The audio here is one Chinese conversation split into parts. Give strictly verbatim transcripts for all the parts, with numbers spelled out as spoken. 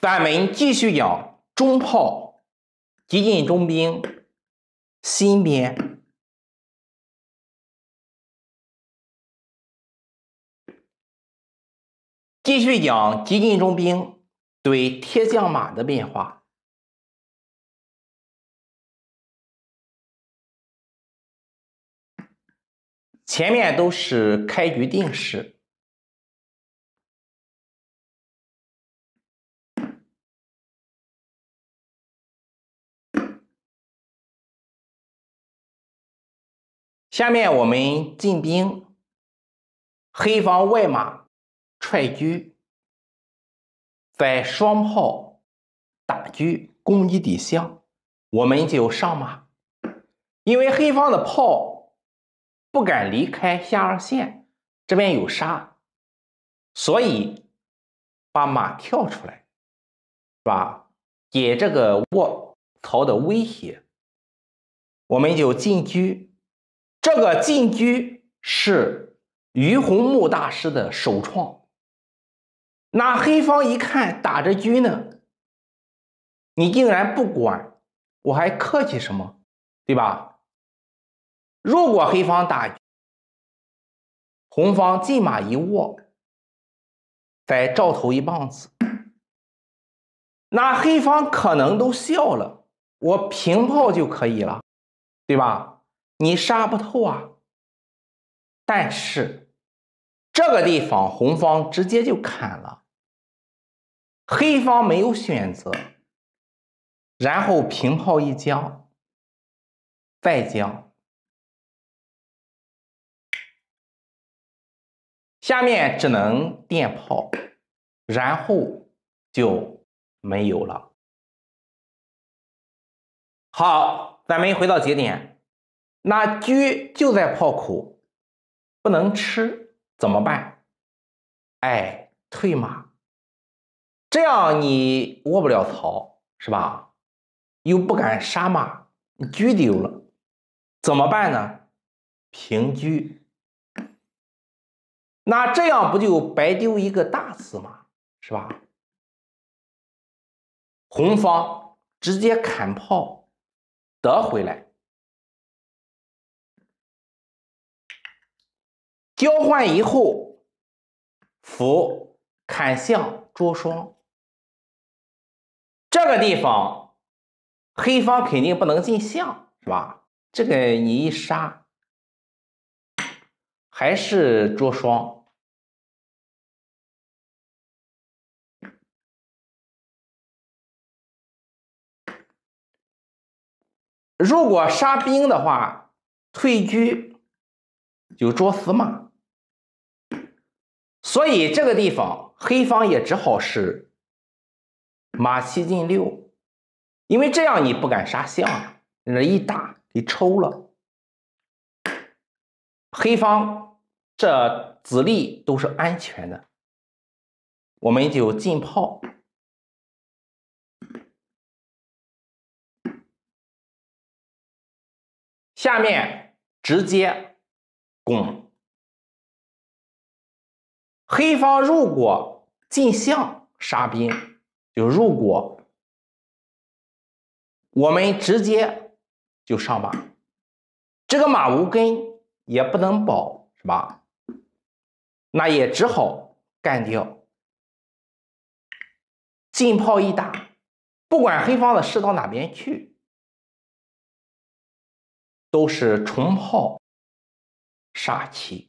咱们继续讲中炮激进中兵新编。继续讲激进中兵对铁将马的变化。前面都是开局定式，下面我们进兵，黑方外马踹车，在双炮打车攻击敌象，我们就上马。因为黑方的炮不敢离开下二线，这边有沙，所以把马跳出来，是吧？给这个卧槽的威胁，我们就进车。这个进车是于洪穆大师的首创。那黑方一看打着车呢，你竟然不管，我还客气什么，对吧？如果黑方打车，红方进马一卧，再照头一棒子，那黑方可能都笑了，我平炮就可以了，对吧？你杀不透啊。但是这个地方红方直接就砍了，黑方没有选择，然后平炮一将，再将，下面只能垫炮，然后就没有了。好，咱们回到节点，那车就在炮口，不能吃，怎么办？哎，退马，这样你卧不了槽，是吧？又不敢杀马，你车丢了，怎么办呢？平车。那这样不就白丢一个大字吗？是吧？红方直接砍炮得回来，交换以后伏砍象捉双，这个地方黑方肯定不能进象，是吧？这个你一杀还是捉双。如果杀兵的话，退车就捉死马，所以这个地方黑方也只好是马七进六，因为这样你不敢杀象，那一打给抽了。黑方这子力都是安全的，我们就进炮。下面直接攻。黑方如果进象杀兵，就如果我们直接就上马，这个马无根也不能保，是吧？那也只好干掉。进炮一打，不管黑方的士到哪边去，都是重炮杀气。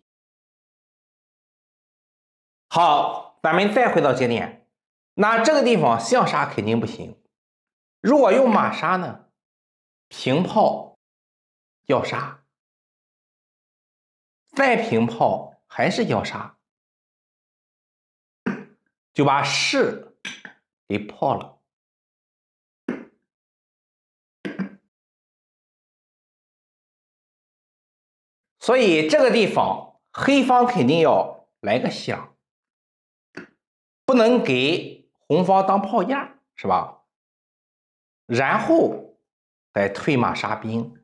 好，咱们再回到节点，那这个地方象杀肯定不行，如果用马杀呢，平炮要杀，再平炮还是要杀，就把士给破了。所以这个地方黑方肯定要来个象，不能给红方当炮架，是吧？然后再退马杀兵，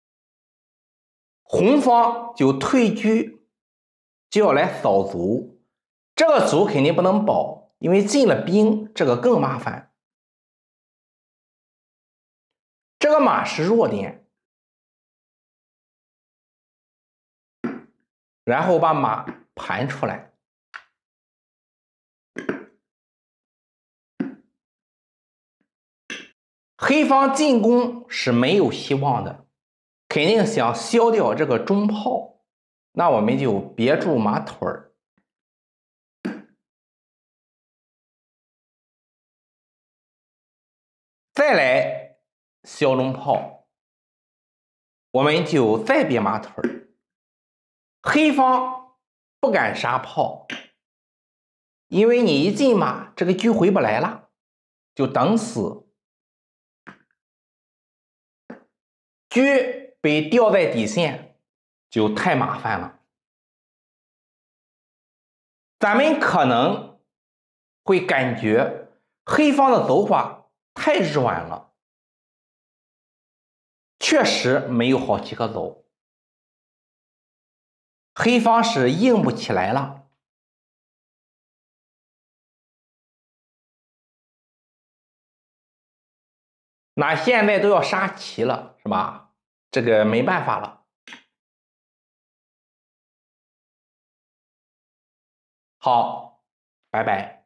红方就退车，就要来扫卒，这个卒肯定不能保， 因为进了兵，这个更麻烦。这个马是弱点，然后把马盘出来。黑方进攻是没有希望的，肯定想消掉这个中炮，那我们就别住马腿儿。再来消中炮，我们就再别马腿儿。黑方不敢杀炮，因为你一进马，这个车回不来了，就等死。车被吊在底线，就太麻烦了。咱们可能会感觉黑方的走法太软了，确实没有好棋可走，黑方是硬不起来了。那现在都要杀棋了，是吧？这个没办法了。好，拜拜。